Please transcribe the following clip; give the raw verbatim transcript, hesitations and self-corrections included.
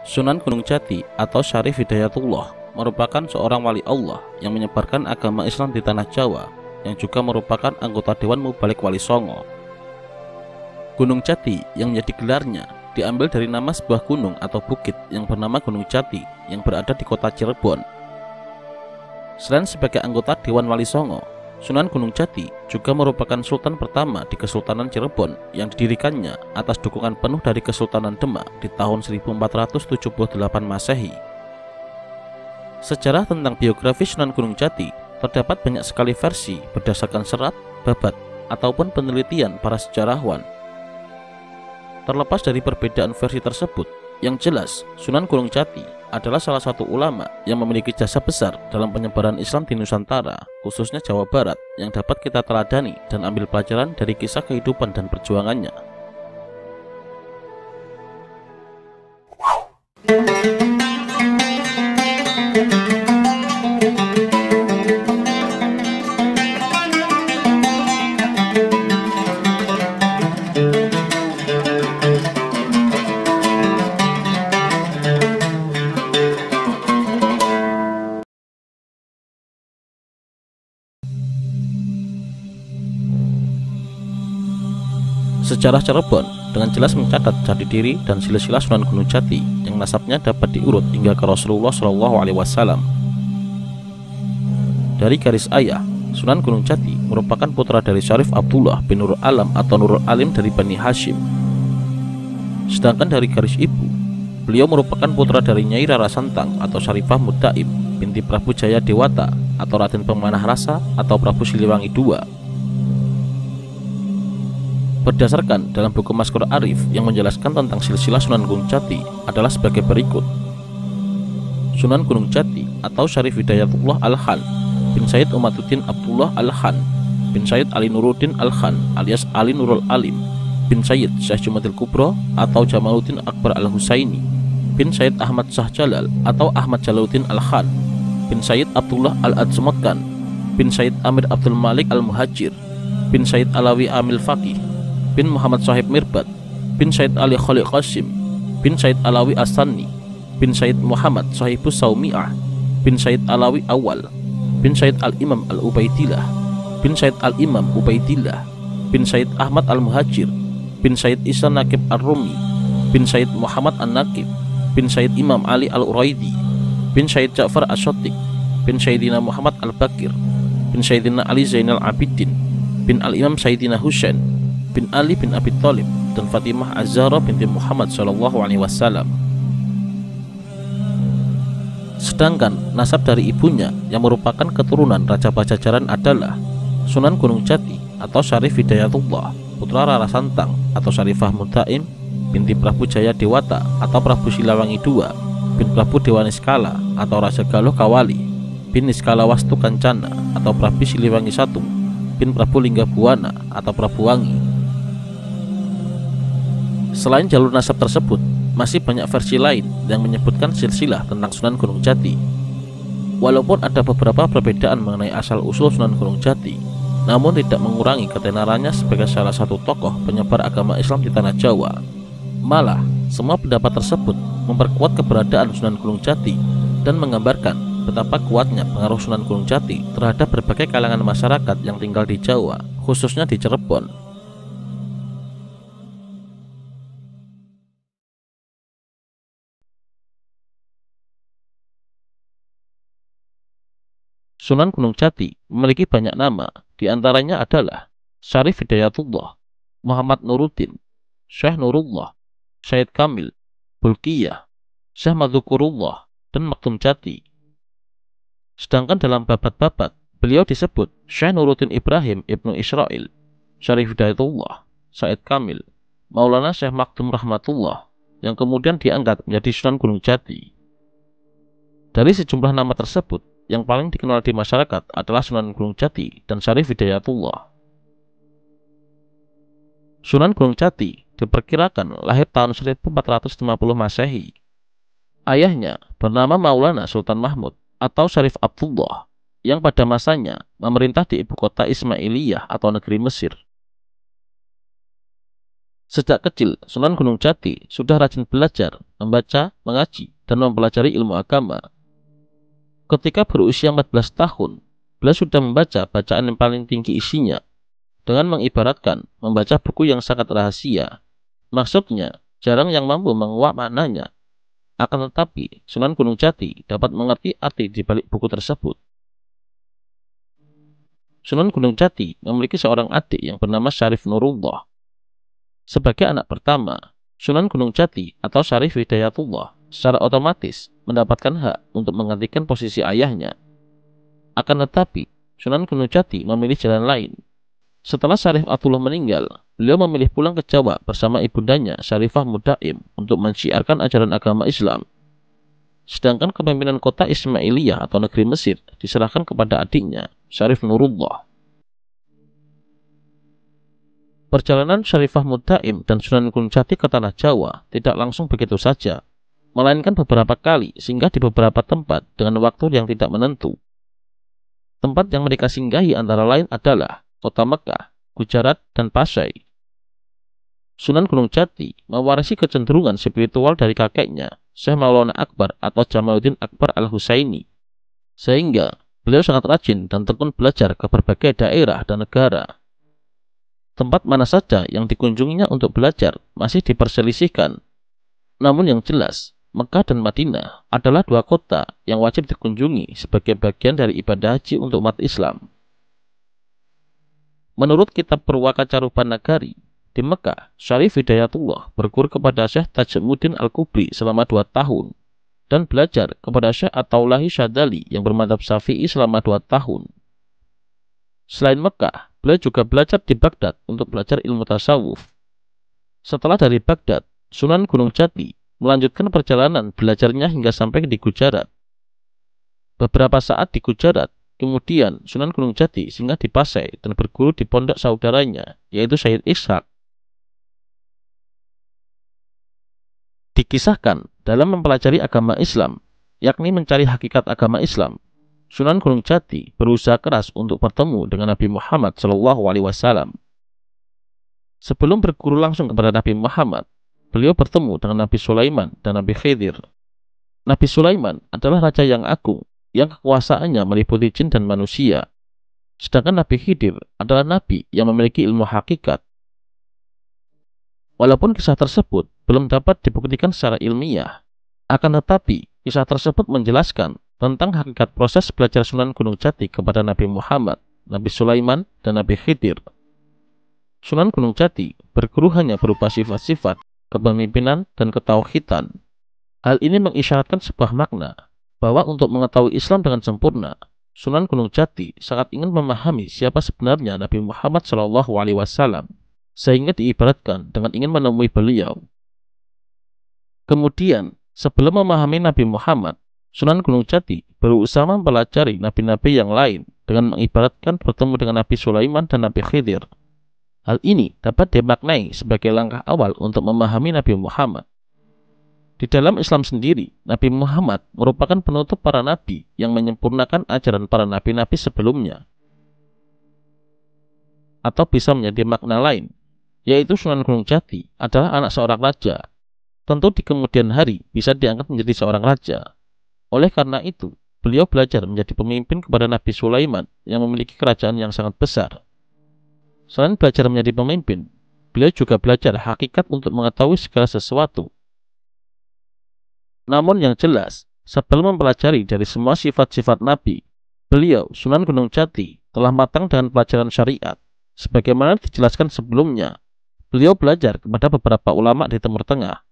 Sunan Gunung Jati atau Syarif Hidayatullah merupakan seorang wali Allah yang menyebarkan agama Islam di tanah Jawa, yang juga merupakan anggota Dewan Mubalik Wali Songo. Gunung Jati yang menjadi gelarnya diambil dari nama sebuah gunung atau bukit yang bernama Gunung Jati yang berada di kota Cirebon. Selain sebagai anggota Dewan Wali Songo, Sunan Gunung Jati juga merupakan sultan pertama di Kesultanan Cirebon yang didirikannya atas dukungan penuh dari Kesultanan Demak di tahun seribu empat ratus tujuh puluh delapan Masehi. Sejarah tentang biografi Sunan Gunung Jati terdapat banyak sekali versi berdasarkan serat, babat, ataupun penelitian para sejarawan. Terlepas dari perbedaan versi tersebut, yang jelas Sunan Gunung Jati adalah salah satu ulama yang memiliki jasa besar dalam penyebaran Islam di Nusantara, khususnya Jawa Barat, yang dapat kita teladani dan ambil pelajaran dari kisah kehidupan dan perjuangannya. Sejarah Cirebon dengan jelas mencatat jati diri dan silsilah Sunan Gunung Jati yang nasabnya dapat diurut hingga ke Rasulullah Shallallahu Alaihi Wasallam. Dari garis ayah, Sunan Gunung Jati merupakan putra dari Syarif Abdullah bin Nurul Alam atau Nurul Alim dari Bani Hashim. Sedangkan dari garis ibu, beliau merupakan putra dari Nyai Rara Santang atau Syarifah Mutaib binti Prabu Jaya Dewata atau Raden Pemanah Rasa atau Prabu Siliwangi kedua. Berdasarkan dalam buku Maskur Arif yang menjelaskan tentang silsilah Sunan Gunung Jati adalah sebagai berikut. Sunan Gunung Jati atau Syarif Hidayatullah Al-Khan bin Sayyid Umatuddin Abdullah Al-Khan bin Sayyid Ali Nuruddin Al-Khan alias Ali Nurul Alim bin Sayyid Syekh Jumatil Kubro atau Jamaluddin Akbar Al-Husaini bin Sayyid Ahmad Shah Jalal atau Ahmad Jalaluddin Al-Khan bin Sayyid Abdullah Al-Adzmakkan bin Sayyid Amir Abdul Malik Al-Muhajir bin Sayyid Alawi Amil Faqih bin Muhammad Sahib Mirbat bin Said Ali Khalid Qasim bin Said Alawi As-Sanni bin Said Muhammad Sahibus Saumi'ah bin Said Alawi Awal bin Said Al-Imam Al-Ubaidillah bin Said Al-Imam Ubaidillah bin Said Ahmad Al-Muhajir bin Said Isa Naqib Ar-Rumi bin Said Muhammad An-Naqib bin Said Imam Ali Al-Uraidi bin Said Ja'far As-Shatiq bin Sayyidina Muhammad Al-Bakir bin Sayyidina Ali Zainal Abidin bin Al-Imam Sayyidina Husain bin Ali bin Abi Thalib dan Fatimah Az-Zahra binti Muhammad Shallallahu Alaihi Wasallam. Sedangkan nasab dari ibunya yang merupakan keturunan Raja Pajajaran adalah Sunan Gunung Jati atau Syarif Hidayatullah putra Rara Santang atau Syarifah Mutaim binti Prabu Jaya Dewata atau Prabu Siliwangi kedua bin Prabu Dewa Niskala atau Raja Galuh Kawali bin Niskala Wastu Kancana atau Prabu Siliwangi satu bin Prabu Linggabuana atau Prabu Wangi. Selain jalur nasab tersebut, masih banyak versi lain yang menyebutkan silsilah tentang Sunan Gunung Jati. Walaupun ada beberapa perbedaan mengenai asal-usul Sunan Gunung Jati, namun tidak mengurangi ketenarannya sebagai salah satu tokoh penyebar agama Islam di tanah Jawa. Malah, semua pendapat tersebut memperkuat keberadaan Sunan Gunung Jati dan menggambarkan betapa kuatnya pengaruh Sunan Gunung Jati terhadap berbagai kalangan masyarakat yang tinggal di Jawa, khususnya di Cirebon. Sunan Gunung Jati memiliki banyak nama, diantaranya adalah Syarif Hidayatullah, Muhammad Nuruddin, Syekh Nurullah, Syed Kamil, Bulkiyah, Syekh Madzukurullah, dan Maktum Jati. Sedangkan dalam babat-babat, beliau disebut Syekh Nuruddin Ibrahim Ibnu Israil, Syarif Hidayatullah, Syed Kamil, Maulana Syekh Maktum Rahmatullah, yang kemudian diangkat menjadi Sunan Gunung Jati. Dari sejumlah nama tersebut, yang paling dikenal di masyarakat adalah Sunan Gunung Jati dan Syarif Hidayatullah. Sunan Gunung Jati diperkirakan lahir tahun seribu empat ratus lima puluh Masehi. Ayahnya bernama Maulana Sultan Mahmud atau Syarif Abdullah yang pada masanya memerintah di ibu kota Ismailiyah atau negeri Mesir. Sejak kecil, Sunan Gunung Jati sudah rajin belajar, membaca, mengaji, dan mempelajari ilmu agama. Ketika berusia empat belas tahun, beliau sudah membaca bacaan yang paling tinggi isinya, dengan mengibaratkan membaca buku yang sangat rahasia. Maksudnya, jarang yang mampu menguak maknanya. Akan tetapi, Sunan Gunung Jati dapat mengerti arti di balik buku tersebut. Sunan Gunung Jati memiliki seorang adik yang bernama Syarif Nurullah. Sebagai anak pertama, Sunan Gunung Jati atau Syarif Hidayatullah secara otomatis mendapatkan hak untuk menggantikan posisi ayahnya. Akan tetapi, Sunan Gunung Jati memilih jalan lain. Setelah Syarif Atullah meninggal, beliau memilih pulang ke Jawa bersama ibundanya Syarifah Mudaim untuk mensyiarkan ajaran agama Islam. Sedangkan kepemimpinan kota Ismailiyah atau negeri Mesir diserahkan kepada adiknya, Syarif Nurullah. Perjalanan Syarifah Mudaim dan Sunan Gunung Jati ke tanah Jawa tidak langsung begitu saja, melainkan beberapa kali singgah di beberapa tempat dengan waktu yang tidak menentu. Tempat yang mereka singgahi antara lain adalah kota Mekah, Gujarat, dan Pasai. Sunan Gunung Jati mewarisi kecenderungan spiritual dari kakeknya, Syekh Maulana Akbar atau Jamaluddin Akbar Al-Husaini, sehingga beliau sangat rajin dan tekun belajar ke berbagai daerah dan negara. Tempat mana saja yang dikunjunginya untuk belajar masih diperselisihkan. Namun yang jelas, Mekah dan Madinah adalah dua kota yang wajib dikunjungi sebagai bagian dari ibadah haji untuk umat Islam. Menurut kitab Purwaka Caruban Nagari, di Mekah, Syarif Hidayatullah berguru kepada Syekh Tajmuddin Al-Kubri selama dua tahun dan belajar kepada Syekh At-Taulahi Syadali yang bermadzhab Syafi'i selama dua tahun. Selain Mekah, beliau juga belajar di Baghdad untuk belajar ilmu tasawuf. Setelah dari Baghdad, Sunan Gunung Jati melanjutkan perjalanan belajarnya hingga sampai di Gujarat. Beberapa saat di Gujarat, kemudian Sunan Gunung Jati singgah di Pasai dan berguru di pondok saudaranya, yaitu Syed Ishaq. Dikisahkan dalam mempelajari agama Islam, yakni mencari hakikat agama Islam, Sunan Gunung Jati berusaha keras untuk bertemu dengan Nabi Muhammad shallallahu alaihi wasallam. Sebelum berguru langsung kepada Nabi Muhammad, beliau bertemu dengan Nabi Sulaiman dan Nabi Khidir. Nabi Sulaiman adalah raja yang agung, yang kekuasaannya meliputi jin dan manusia. Sedangkan Nabi Khidir adalah nabi yang memiliki ilmu hakikat. Walaupun kisah tersebut belum dapat dibuktikan secara ilmiah, akan tetapi kisah tersebut menjelaskan tentang hakikat proses belajar Sunan Gunung Jati kepada Nabi Muhammad, Nabi Sulaiman, dan Nabi Khidir. Sunan Gunung Jati berguru hanya berupa sifat-sifat, kepemimpinan, dan ketauhidan. Hal ini mengisyaratkan sebuah makna bahwa untuk mengetahui Islam dengan sempurna, Sunan Gunung Jati sangat ingin memahami siapa sebenarnya Nabi Muhammad shallallahu alaihi wasallam, sehingga diibaratkan dengan ingin menemui beliau. Kemudian, sebelum memahami Nabi Muhammad, Sunan Gunung Jati berusaha mempelajari nabi-nabi yang lain dengan mengibaratkan bertemu dengan Nabi Sulaiman dan Nabi Khidir. Hal ini dapat dimaknai sebagai langkah awal untuk memahami Nabi Muhammad. Di dalam Islam sendiri, Nabi Muhammad merupakan penutup para nabi yang menyempurnakan ajaran para nabi-nabi sebelumnya. Atau bisa menjadi makna lain, yaitu Sunan Gunung Jati adalah anak seorang raja. Tentu di kemudian hari bisa diangkat menjadi seorang raja. Oleh karena itu, beliau belajar menjadi pemimpin kepada Nabi Sulaiman yang memiliki kerajaan yang sangat besar. Selain belajar menjadi pemimpin, beliau juga belajar hakikat untuk mengetahui segala sesuatu. Namun yang jelas, sebelum mempelajari dari semua sifat-sifat Nabi, beliau, Sunan Gunung Jati, telah matang dengan pelajaran syariat. Sebagaimana dijelaskan sebelumnya, beliau belajar kepada beberapa ulama di Timur Tengah,